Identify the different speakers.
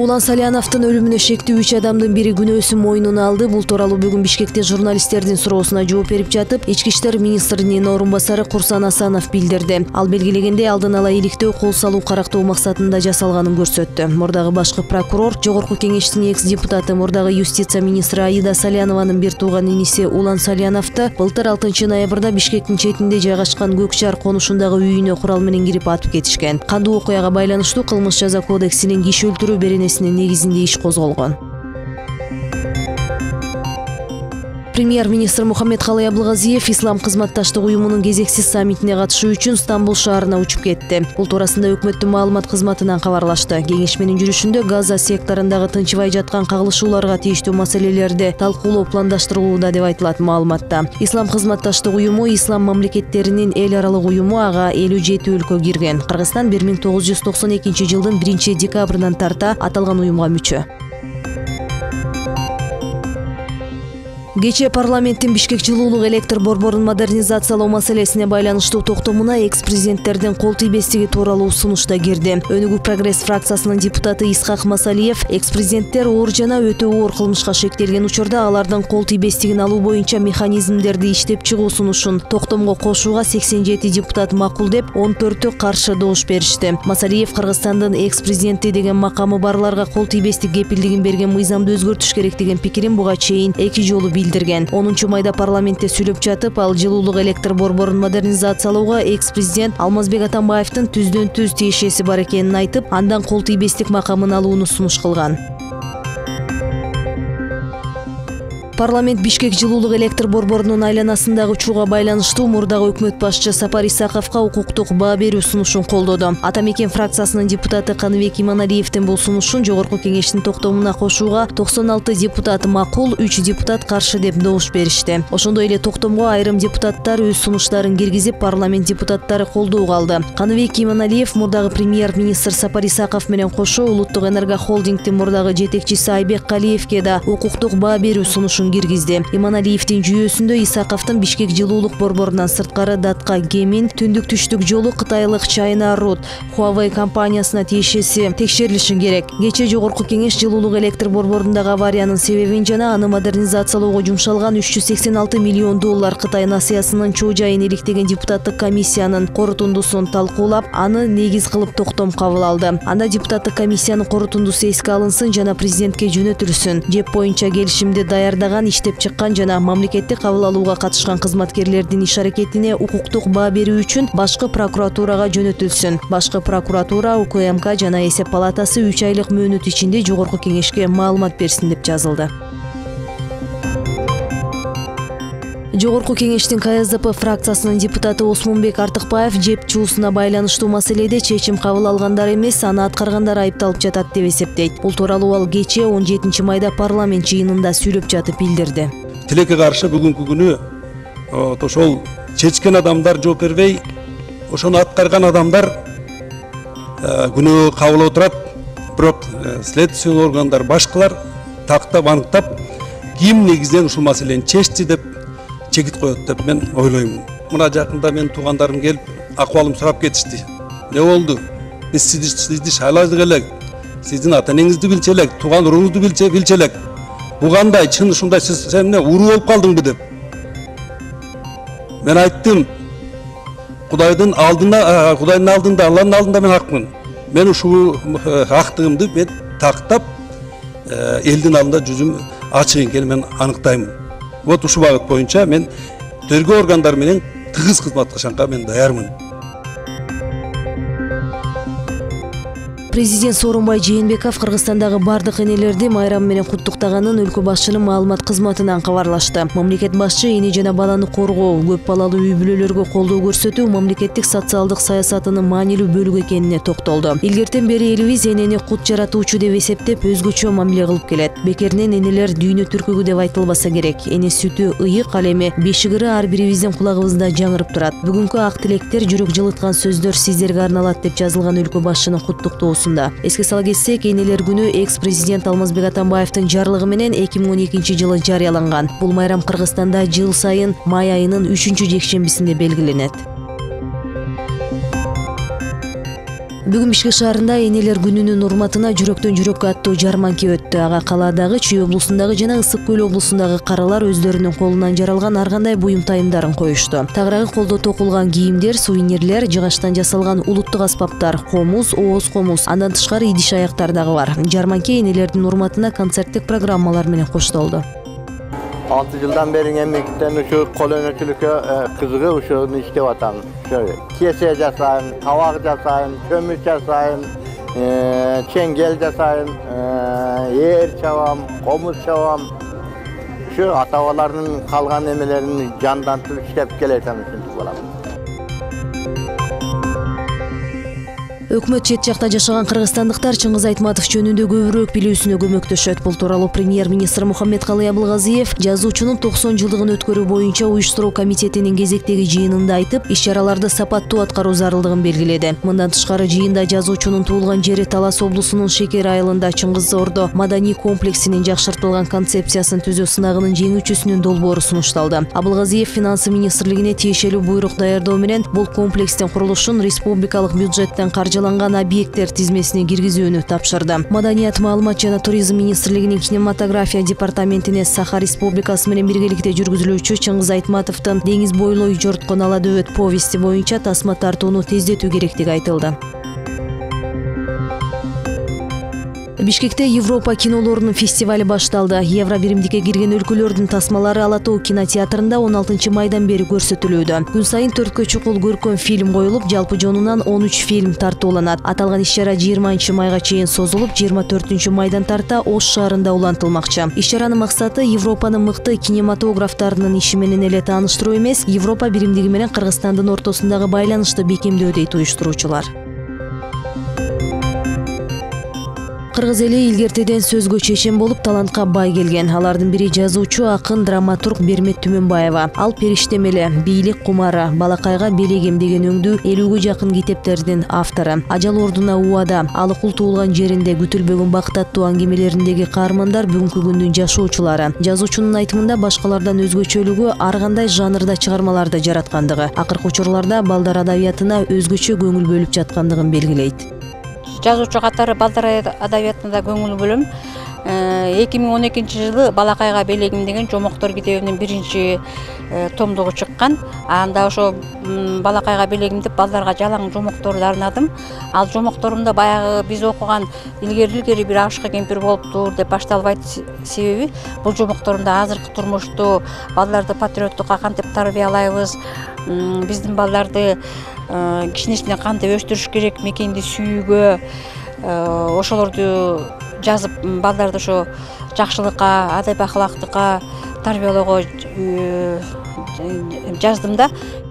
Speaker 1: Улан Саляновдун өлүмүнө шектүү 3 адамдын бири күнөөсүн мойнуна алды. Бул тууралуу бүгүн Бишкекте журналисттердин суроосуна жооп берип жатып, Ички иштер министринин орун басары Курсан Асанов билдирди. Ал белгилегенде алдын ала иликтөө кол салуу карактоо максатында жасалганын көрсөттү. Мурдагы башкы прокурор, Жогорку кеңештин экс-депутаты, мурдагы юстиция министри Аида Салянованын бир тууган иниси Улан Саляновду былтыр 6 ноябрда Бишкектин четинде жайгашкан Көк Шаар конушундагы үйүнө курал менен кирип атып кетишкен. Кандуу окуяга байланыштуу кылмыш жаза кодексинин киши өлтүрүү беренесинин негизинде иш козголгон. Премьер-министр Мухаммедкалый Аблыгазиев Ислам кызматташтык уюмунун кезексиз саммитине катышуу үчүн Стамбул шаарына учуп кетти. Бул туурасында өкмөттүн маалымат кызматынан кабарлашты. Кеңешменин жүрүшүндө Газа секторундагы тынчыбай жаткан кагылышууларга тийиштүү маселелерди талкуулоо пландаштырылууда деп айтылат маалыматта. Ислам кызматташтык уюму ислам мамлекеттеринин эл аралык уюму, ага 57 өлкө кирген. Кыргызстан 1992 жылдын 1 декабрынан тарта аталган уюмга мүчө. Кечээ парламенттин Бишкек жылуулук электр борборун модернизациялоо маселесине байланыштуу токтомуна экс-президенттердин кол тийбестиги тууралуу сунуш да кирди. Өнүгүү прогресс фракциясынын депутаты Исхак Масалиев экс-президенттер оор жана өтө оор кылмышка шектелген учурда алардын кол тийбестигин алуу боюнча механизмдерди иштеп чыгуу сунушун токтомго кошууга 87 депутат макул деп, 14-ü каршы добуш беришти. Масалиев Кыргызстандын экс-президенти деген макамы барларга кол тийбестик кепилдигин берген мыйзамды өзгөртүш керек деген пикирин буга чейин 2 жолу билдирген. 10 майда парламентте сүйлөп жатып, ал жылуулук электр борборун модернизациялоого экс-президент Алмазбек Атамбаевдин түздөн-түз тиешеси бар экенин айтып, андан кол тийбестик макамын алууну сунуш кылган. Парламент Бишкек жылуулук электр борборунун айланасындагы учууга байланыштуу мурдагы өкмөт башчы Сапар Исаковго укуктук баа берүү сунушун колдоду. Атамекен фракциясынын депутаты Каныбек Иманалиевдин бул сунушун Жогорку кеңештин токтомуна кошууга 96 депутат макул, 3 депутат каршы деп добуш беришти. Ошондой эле токтомго айрым депутаттар өз сунуштарын киргизип, парламент депутаттары колдоого алды. Каныбек Иманалиев мурдагы премьер-министр Сапар Исаков менен кошо Улуттук энерго холдингдин мурдагы жетекчиси Айбек Калиевке да укуктук баа берүү сунушун киргизди. Иманалиевдин жүйөсүндө Исаковдун Бишкек жылуулук борборунан сырткары Датка Гемин, түндүк-түштүк жолу кытайлык China Road Huawei компаниясына тиешеси текшерилиши керек. Кечээ Жогорку кеңеш жылуулук электр борборундагы авариянын себебин жана аны модернизациялоого жумшалган 386 миллион доллар Кытай насыясынын чоо жайын иликтеген депутаттык комиссиянын корутундусун талкуулап, аны негиз кылып токтом кабыл алды. Анда депутаттык комиссиянын корутундусу эске алынсын жана президентке жөнөтүлсүн. Жеп боюнча келишимди даярдаган, иштеп чыккан жана мамлекеттик кабыл алууга катышкан кызматкерлердин иш-аракетине укуктук баа берүү үчүн башкы прокуратурага жөнөтүлсүн. Башкы прокуратура, УКМК жана Эсеп палатасы 3 айлык мөөнөт ичинде Жогорку кеңешке маалымат берсин деп жазылды. Жогорку кеңештин КСДП фракциясынын депутаты Осмонбек Артыкбаев жеп чуусуна байланыштуу маселеде чечим кабыл алгандар эмес, аны аткаргандар айыпталып жатат деп эсептейт. Бул тууралуу ал кечээ 17 майда парламент жыйынында сүйлөп жатып билдирди.
Speaker 2: Тилекке каршы бүгүнкү күнү ошол чечкен адамдар жооп бербей, ошону аткарган адамдар күнөө кабыл отурат. Бирок следственный органдар башкалар тактап аныктап, ким негизден ушул маселени чечти деп чекит коет деп мен ойлоймун. Мына жакында мен туугандарым келип, акыбалым сурап кетишти. Не болду? Биз сизди шайладык элек, сиздин ата-энеңизди билчү элек, тууган уруңузду билчү элек. Бу кандай, чын ушундай сен эмне уруу болуп калдыңбы деп. Мен айттым, Кудайдын алдында, Алланын алдында мен акмын. Мен ушул актыгымды мен тактап, элдин алдында жүзүм ачык экенин мен аныктаймын. Вот ушу багыт боюнча мен тергөө органдары менен тыгыз кызматташганга мен даярмын.
Speaker 1: Президент Сооронбай Жээнбеков Кыргызстандагы бардык энелерди майрам менен куттуктаганын өлкө башчынын маалымат кызматынан кабарлашты. Мамлекет башчы эне жана баланы коргоо, көп балалуу үй бүлөлөргө колдоо көрсөтүү мамлекеттик социалдык саясатынын маанилүү бөлүгү экенине токтолду. Илгертен бери элибиз энени кут жаратуучу деп эсептеп, өзгөчө мамиле кылып келет. Бекеринен энелер дүйнө түркүгү деп айтылбаса керек. Эне сүтү ыйык, ал эми бешигири ар бирибиздин кулагыбызда жаңырып турат. Бүгүнкү ак тилектер, жүрөк жылыткан сөздөр сиздерге арналат деп жазылган өлкө башчынын куттуктоосунда. Эске сала кетсек, энелер күнү экс-президент Алмазбек Атамбаевдин жарлыгы менен 2012 жылы жарыяланган. Бул майрам Кыргызстанда жыл сайын май айынын 3-жекшембисинде белгиленет. Бүгүн Бишкек шаарында энелер күнүнүн урматына жүрөктөн жүрөккө аттуу жарманка өттү. Ага калаадагы, Чүй облусундагы жана Ысык көл облусундагы каралар өздөрүнүн колунан жаралган ар кандай буюм тайымдарын коюшту. Тагыраагы колдо токулган кийимдер, сувенирлер, жыгачтан жасалган улуттук аспаптар, комуз, ооз комуз, андан тышкары идиш аяктар дагы бар. Жарманка энелердин урматына концерттик программалар менен коштолду.
Speaker 3: 6 yıldan beri emekten şu koloniyacılık'a kızığı uşağını işlev atalım. Şöyle kese jasayın, tavak jasayın, kömür jasayın, çengel jasayın, yer çavam, komuz çavam. Şu atavalarının kalgan emelerini candan tül işlep geletem için bulam.
Speaker 1: Өкмөт чет жакта жашаган кыргызстандыктар Чыңгыз Айтматов жөнүндө көбүрөөк билүүсүнө көмөктөшөт. Бул тууралуу премьер-министр Мухаммедкалый Абылгазиев жазуучунун 90 жылдыгын өткөрүү боюнча уюштуруу комитетинин кезектеги жыйынында айтып, иш-чараларды сапаттуу аткаруу зарылдыгын белгиледи. Мындан тышкары жыйында жазуучунун туулган жери Талас облусунун Шекер айылында Чыңгыз Ордо маданий комплексинин жакшыртылган концепциясын түзүү сынагынын жеңүүчүсүнүн долбоору сунушталды. Абылгазиев финансы министрлигине тиешелүү буйрук даярдоо менен бул комплекстин курулушун республикалык бюджеттен каржыланган объекттер тизмесине киргизүүнү тапшырды. Маданият, маалымат жана туризм министрлигинин кинематография департаментине Саха Республикасы менен биргеликте жүргүзүлүүчү Чыңгыз Айтматовдун Деңиз бойлой жорткон ала дөбөт повести боюнча тасма тартууну тездетүү керектиги айтылды. Бишкекте Европа кинолорунун фестивали башталды. Евро биримдикке кирген өлкөлөрдүн тасмалары Ала Тоо кинотеатрында 16 майдан бери көрсөтүлүүдө. Күн сайын 4 чукул көркөм фильм коюлуп, жалпы жонунан 13 фильм тартууланат. Аталган иш-чара 20 майга чейин созулуп, 24 майдан тарта Ош шаарында улантылмакчы. Иш-чаранын максаты Европанын мыкты кинематографтарынын иши менен эле тааныштыруу эмес, Европа биримдиги менен Кыргызстандын ортосундагы байланышты бекемдөө дейт уюштуруучулар. Кыргыз эли илгертеден сөзгө чечен болуп талантка бай келген. Алардын бири жазуучу, акын, драматург Бермет Түмөнбаева. Ал Периштемеле, бийлик кумары, Балакайга белегем деген өңдүү 50-гө жакын китептердин автору. Ажал ордуна убада, Алыкул туулган жеринде, Күтүлбөгүн бакыт аттуу аңгемелериндеги каармандар бүгүнкү күндүн жашоочулары. Жазуучунун айтымында башкалардан өзгөчөлүгү ар кандай жанрда чыгармаларды жараткандыгы, акыркы учурларда балдар адабиятына өзгөчө көңүл бөлүп жаткандыгын белгилейт.
Speaker 4: Жазуучу катары балдар адабиятына көңүл бөлөм. 2012 жылы Балакайга белегим деген жомоктор китебинин биринчи томдугу чыккан. Анда ошо Балакайга белегим деп балдарга жалаң жомокторду арнадым. Ал жомокторумда баягы биз окуган илгери бир ашык кемпир болуптур деп башталбайт. Себеби бул жомокторумда азыркы турмушту балдарды патриоттукка кантип тарбиялайбыз, биздин балдарды кичинесинен кантип өстүрүш керек, мекенди сүйүүгө, ошолорду жазып балдарды ошо жакшылыкка, адап ахлактыкка тарбиялоого жаздым да.